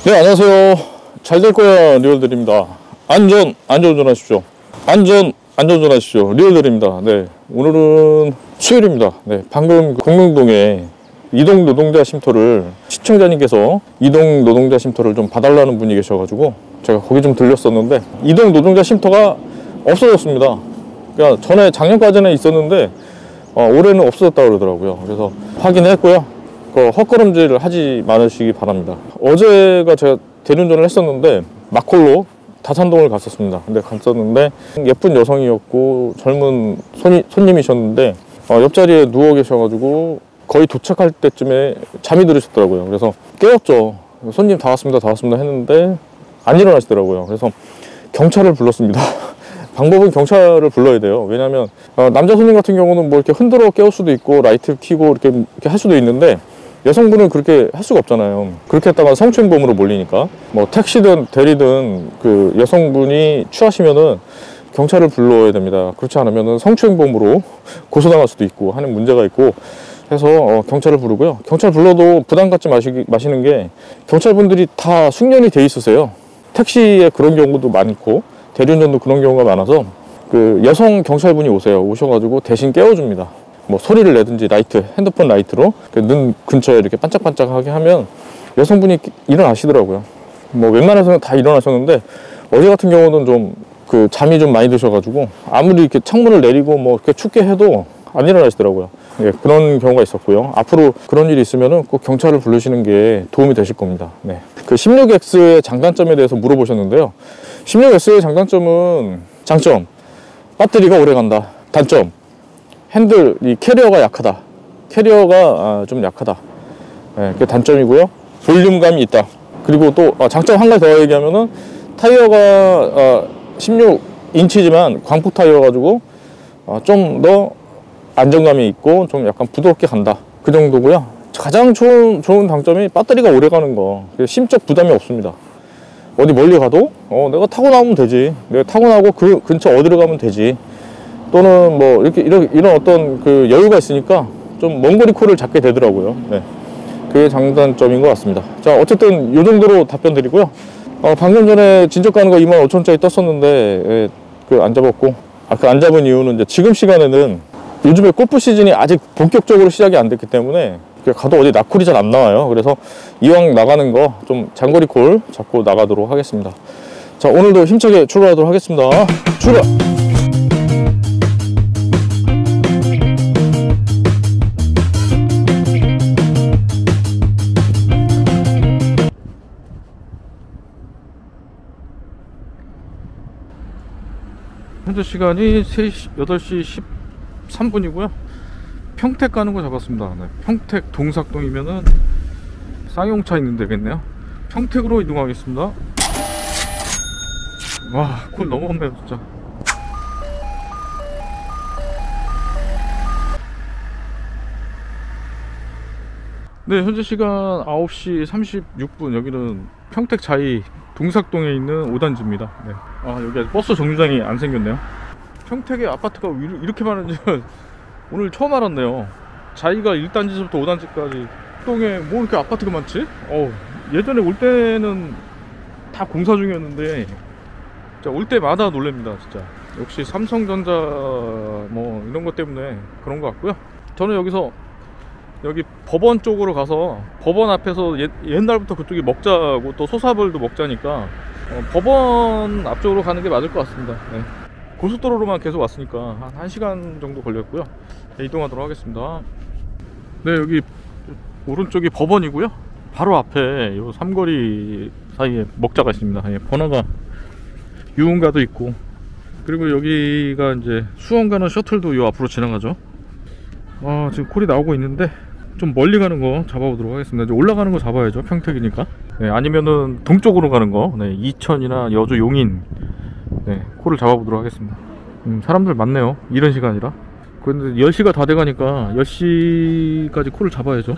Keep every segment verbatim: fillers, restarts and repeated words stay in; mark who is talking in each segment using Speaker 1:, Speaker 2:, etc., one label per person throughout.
Speaker 1: 네, 안녕하세요. 잘 될 거야 리얼들입니다. 안전 안전운전 하십시오. 안전 안전운전 하십시오. 리얼들입니다. 네, 오늘은 수요일입니다. 네, 방금 공릉동에 이동 노동자 쉼터를 시청자님께서 이동 노동자 쉼터를 좀 봐달라는 분이 계셔가지고 제가 거기 좀 들렸었는데 이동 노동자 쉼터가 없어졌습니다. 그러니까 전에 작년까지는 있었는데 어, 올해는 없어졌다고 그러더라고요. 그래서 확인했고요. 그 헛걸음질 하지 말으시기 바랍니다. 어제가 제가 대리운전을 했었는데 마콜로 다산동을 갔었습니다. 근데 갔었는데 예쁜 여성이었고 젊은 손이, 손님이셨는데 어, 옆자리에 누워 계셔가지고 거의 도착할 때쯤에 잠이 들으셨더라고요. 그래서 깨웠죠. 손님 다 왔습니다 다 왔습니다 했는데 안 일어나시더라고요. 그래서 경찰을 불렀습니다. 방법은 경찰을 불러야 돼요. 왜냐하면 어, 남자 손님 같은 경우는 뭐 이렇게 흔들어 깨울 수도 있고 라이트 켜고 이렇게, 이렇게 할 수도 있는데 여성분은 그렇게 할 수가 없잖아요. 그렇게 했다가 성추행범으로 몰리니까 뭐 택시든 대리든 그 여성분이 취하시면은 경찰을 불러야 됩니다. 그렇지 않으면은 성추행범으로 고소당할 수도 있고 하는 문제가 있고 해서 어, 경찰을 부르고요. 경찰 불러도 부담 갖지 마시, 마시는 게 경찰분들이 다 숙련이 돼 있으세요. 택시에 그런 경우도 많고 대리운전도 그런 경우가 많아서 그 여성 경찰분이 오세요. 오셔가지고 대신 깨워줍니다. 뭐 소리를 내든지 라이트, 핸드폰 라이트로 눈 근처에 이렇게 반짝반짝하게 하면 여성분이 일어나시더라고요. 뭐 웬만해서는 다 일어나셨는데 어제 같은 경우는 좀 그 잠이 좀 많이 드셔가지고 아무리 이렇게 창문을 내리고 뭐 이렇게 춥게 해도 안 일어나시더라고요. 예, 그런 경우가 있었고요. 앞으로 그런 일이 있으면은 꼭 경찰을 부르시는 게 도움이 되실 겁니다. 네. 그 십육 엑스의 장단점에 대해서 물어보셨는데요. 십육 엑스의 장단점은 장점, 배터리가 오래 간다. 단점, 핸들, 이 캐리어가 약하다. 캐리어가 아, 좀 약하다. 네, 그게 단점이고요. 볼륨감이 있다. 그리고 또 아, 장점 한 가지 더 얘기하면은 타이어가 아, 십육 인치지만 광폭 타이어가지고 아, 좀 더 안정감이 있고 좀 약간 부드럽게 간다. 그 정도고요. 가장 좋은, 좋은 장점이 배터리가 오래 가는 거. 심적 부담이 없습니다. 어디 멀리 가도 어, 내가 타고 나오면 되지. 내가 타고 나오고 그 근처 어디로 가면 되지. 또는 뭐 이렇게 이런, 이런 어떤 그 여유가 있으니까 좀 먼 거리 콜을 잡게 되더라고요. 네. 그게 장단점인 것 같습니다. 자, 어쨌든 이 정도로 답변 드리고요. 어, 방금 전에 진적 가는 거 이만 오천 원짜리 떴었는데 예, 그 안 잡았고 아, 그 안 잡은 이유는 이제 지금 시간에는 요즘에 골프 시즌이 아직 본격적으로 시작이 안 됐기 때문에 가도 어디 나콜이 잘 안 나와요. 그래서 이왕 나가는 거 좀 장거리 콜 잡고 나가도록 하겠습니다. 자, 오늘도 힘차게 출발하도록 하겠습니다. 출발! 현재 시간이 여덟 시 십삼 분이고요 평택 가는 거 잡았습니다. 네, 평택 동삭동이면은 쌍용차 있는 데겠네요. 평택으로 이동하겠습니다. 와, 콜 너무 험해요 진짜. 네, 현재 시간 아홉 시 삼십육 분. 여기는 평택 자이 동삭동에 있는 오 단지입니다. 네. 아, 여기 버스 정류장이 안 생겼네요. 평택에 아파트가 이렇게 많은지 오늘 처음 알았네요. 자이가 일 단지부터 오 단지까지 동에 뭐 이렇게 아파트가 많지? 어, 예전에 올 때는 다 공사 중이었는데 올 때마다 놀랍니다 진짜. 역시 삼성전자 뭐 이런 것 때문에 그런 것 같고요. 저는 여기서 여기 법원 쪽으로 가서 법원 앞에서 예, 옛날부터 그쪽이 먹자고 또 소사벌도 먹자니까 어, 법원 앞쪽으로 가는 게 맞을 것 같습니다. 네. 고속도로로만 계속 왔으니까 한 1 시간 정도 걸렸고요. 네, 이동하도록 하겠습니다. 네, 여기 오른쪽이 법원이고요. 바로 앞에 요 삼거리 사이에 먹자가 있습니다. 예, 번화가 유흥가도 있고, 그리고 여기가 이제 수원 가는 셔틀도 요 앞으로 지나가죠. 아, 지금 콜이 나오고 있는데 좀 멀리 가는 거 잡아보도록 하겠습니다. 이제 올라가는 거 잡아야죠, 평택이니까. 네, 아니면은 동쪽으로 가는 거, 네, 이천이나 여주 용인, 네, 콜을 잡아보도록 하겠습니다. 음, 사람들 많네요, 이런 시간이라. 근데 열 시가 다 돼가니까 열 시까지 콜을 잡아야죠.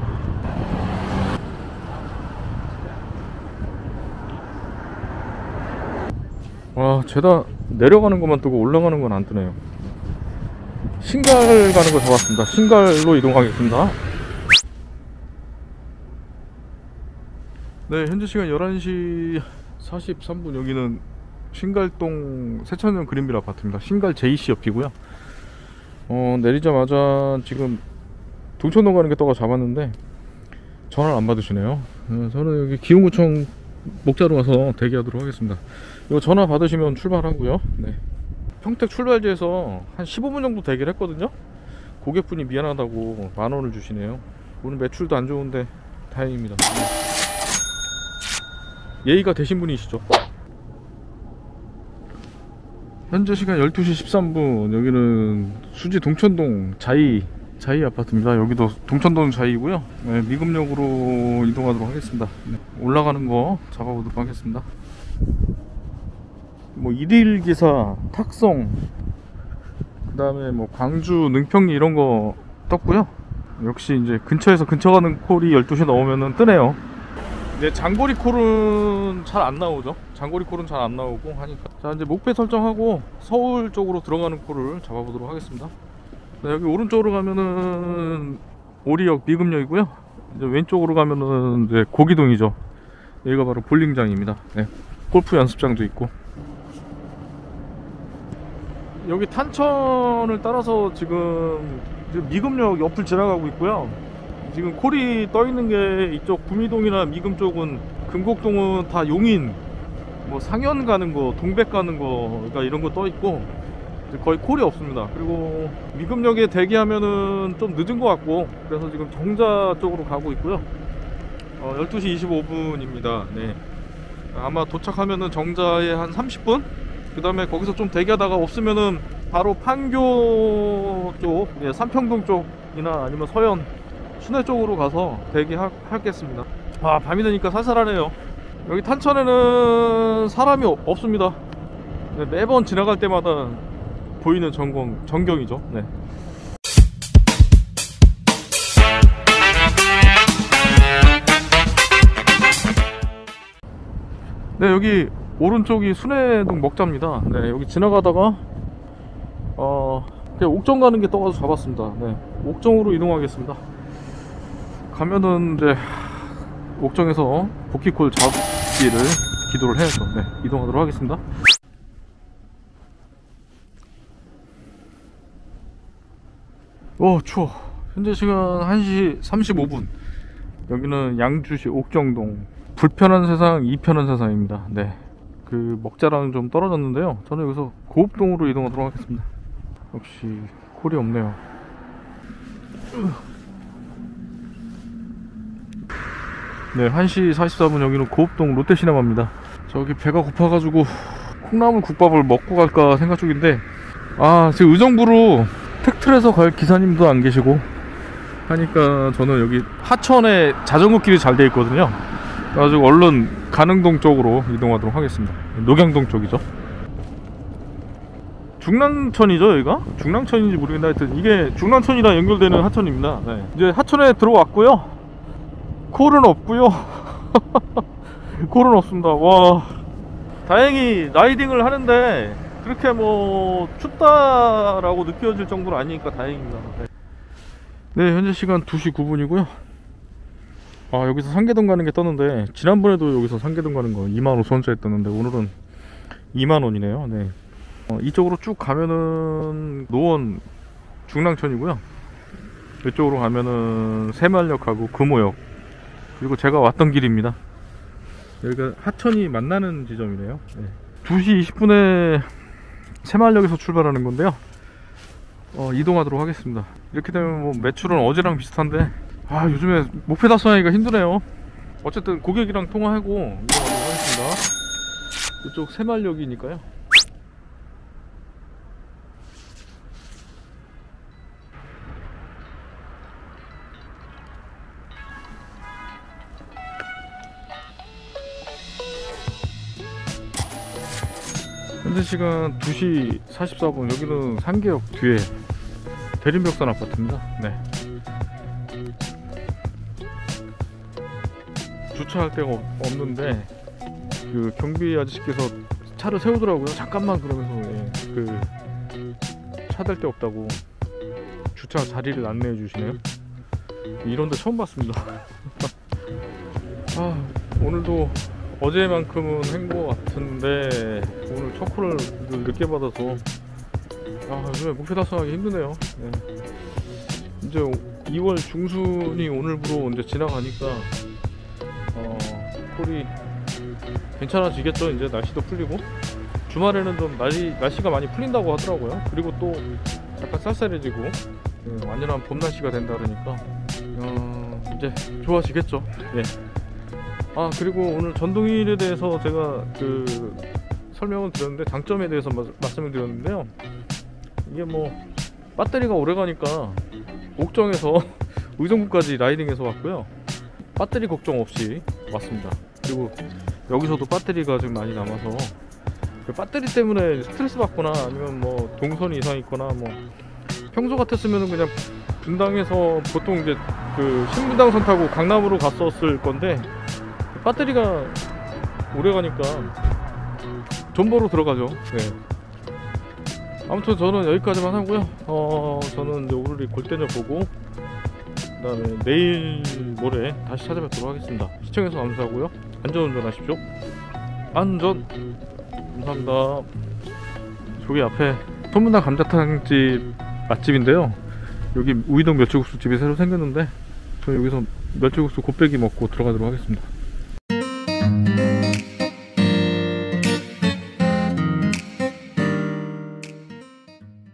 Speaker 1: 와, 죄다 내려가는 것만 뜨고 올라가는 건 안 뜨네요. 신갈 가는 거 잡았습니다. 신갈로 이동하겠습니다. 네, 네, 현재 시간 열한 시 사십삼 분. 여기는 신갈동 새천년 그린빌 아파트입니다. 신갈 제이씨 옆이고요. 어, 내리자마자 지금 동천동 가는 게 떠가 잡았는데 전화를 안 받으시네요. 어, 저는 여기 기흥구청 목자로 와서 대기하도록 하겠습니다. 이거 전화 받으시면 출발하고요. 네. 평택 출발지에서 한 십오 분 정도 대기를 했거든요. 고객분이 미안하다고 만원을 주시네요. 오늘 매출도 안 좋은데 다행입니다. 예의가 되신 분이시죠. 현재 시간 열두 시 십삼 분. 여기는 수지 동천동 자이 자이 아파트입니다. 여기도 동천동 자이고요. 네, 미금역으로 이동하도록 하겠습니다. 네, 올라가는 거 잡아보도록 하겠습니다. 뭐 일일 기사, 탁송, 그 다음에 뭐 광주, 능평리 이런 거 떴고요. 역시 이제 근처에서 근처 가는 콜이 열두 시 넘으면은 뜨네요. 이제 장거리 콜은 잘 안 나오죠. 장거리 콜은 잘 안 나오고 하니까. 자, 이제 목표 설정하고 서울 쪽으로 들어가는 콜을 잡아보도록 하겠습니다. 네, 여기 오른쪽으로 가면은 오리역 미금역이고요. 이제 왼쪽으로 가면은 이제 고기동이죠. 여기가 바로 볼링장입니다. 네, 골프 연습장도 있고. 여기 탄천을 따라서 지금, 지금 미금역 옆을 지나가고 있고요. 지금 콜이 떠 있는 게 이쪽 구미동이나 미금 쪽은, 금곡동은 다 용인, 뭐 상현 가는 거, 동백 가는 거, 그러니까 이런 거 떠 있고 거의 콜이 없습니다. 그리고 미금역에 대기하면은 좀 늦은 것 같고, 그래서 지금 정자 쪽으로 가고 있고요. 어, 열두 시 이십오 분입니다. 네. 아마 도착하면은 정자에 한 삼십 분? 그 다음에 거기서 좀 대기하다가 없으면은 바로 판교 쪽, 예, 삼평동 쪽이나 아니면 서현, 순회 쪽으로 가서 대기하겠습니다. 아, 밤이 되니까 살살하네요. 여기 탄천에는 사람이 없습니다. 네, 매번 지나갈 때마다 보이는 전경, 전경이죠. 네. 네, 여기 오른쪽이 순회동 먹자입니다. 네, 여기 지나가다가 어 그냥 옥정 가는 게 떠가서 잡았습니다. 네, 옥정으로 이동하겠습니다. 가면은 이제 옥정에서 복귀콜 잡기를 기도를 해야죠. 네, 이동하도록 하겠습니다. 오, 추워. 현재 시간 한 시 삼십오 분. 여기는 양주시 옥정동. 불편한 세상, 이편한 세상입니다. 네, 그 먹자랑 좀 떨어졌는데요. 저는 여기서 고읍동으로 이동하도록 하겠습니다. 역시 콜이 없네요. 네, 한 시 사십사 분. 여기는 고읍동 롯데시네마입니다. 저기 배가 고파가지고 콩나물 국밥을 먹고 갈까 생각 중인데, 아, 지금 의정부로 택트에서 갈 기사님도 안 계시고 하니까 저는 여기 하천에 자전거 길이 잘 돼 있거든요. 그래가지고 얼른 가능동 쪽으로 이동하도록 하겠습니다. 녹양동 쪽이죠. 중랑천이죠, 여기가? 중랑천인지 모르겠는데 하여튼 이게 중랑천이랑 연결되는 하천입니다. 네. 이제 하천에 들어왔고요. 콜은 없고요. 콜은 없습니다. 와, 다행히 라이딩을 하는데 그렇게 뭐 춥다라고 느껴질 정도는 아니니까 다행입니다. 네, 네, 현재 시간 두 시 구 분이고요 아, 여기서 상계동 가는 게 떴는데, 지난번에도 여기서 상계동 가는 거 이만 오천 원짜리 떴는데 오늘은 이만 원이네요. 네. 어, 이쪽으로 쭉 가면은 노원 중랑천이고요. 이쪽으로 가면은 새마을역하고 금호역, 그리고 제가 왔던 길입니다. 여기가 하천이 만나는 지점이네요. 네. 두 시 이십 분에 새마을역에서 출발하는 건데요. 어, 이동하도록 하겠습니다. 이렇게 되면 뭐 매출은 어제랑 비슷한데, 아, 요즘에 목표 달성하기가 힘드네요. 어쨌든 고객이랑 통화하고 이동하도록 하겠습니다. 이쪽 새마을역이니까요. 현재 시간 두 시 사십사 분. 여기는 상계역 뒤에 대림벽산 아파트입니다. 네. 주차할 데가 없는데 그 경비 아저씨께서 차를 세우더라고요. 잠깐만 그러면서. 예, 그 차 댈 데 없다고 주차 자리를 안내해 주시네요. 이런 데 처음 봤습니다. 아, 오늘도 어제만큼은 행보 같은데 오늘 첫 콜을 늦게 받아서 아, 요즘에 목표 달성하기 힘드네요. 네. 이제 이월 중순이 오늘부로 이제 지나가니까 어, 콜이 괜찮아지겠죠. 이제 날씨도 풀리고 주말에는 좀 날이, 날씨가 많이 풀린다고 하더라고요. 그리고 또 약간 쌀쌀해지고 네, 완전한 봄 날씨가 된다 그러니까 어, 이제 좋아지겠죠. 네. 아, 그리고 오늘 전동휠에 대해서 제가 그 설명을 드렸는데 장점에 대해서 마, 말씀을 드렸는데요. 이게 뭐 배터리가 오래 가니까 옥정에서 의정부까지 라이딩해서 왔고요. 배터리 걱정 없이 왔습니다. 그리고 여기서도 배터리가 좀 많이 남아서 그 배터리 때문에 스트레스 받거나 아니면 뭐 동선이 이상 있거나 뭐 평소 같았으면 그냥 분당에서 보통 이제 그 신분당선 타고 강남으로 갔었을 건데 배터리가 오래 가니까 존버로 들어가죠. 네. 아무튼 저는 여기까지만 하고요. 어, 저는 이제 오르리 골대녀 보고 그 다음에 내일 모레 다시 찾아뵙도록 하겠습니다. 시청해서 감사하고요. 안전운전 하십시오. 안전. 감사합니다. 저기 앞에 소문난 감자탕집 맛집인데요. 여기 우이동 멸치국수 집이 새로 생겼는데 저 여기서 멸치국수 곱빼기 먹고 들어가도록 하겠습니다.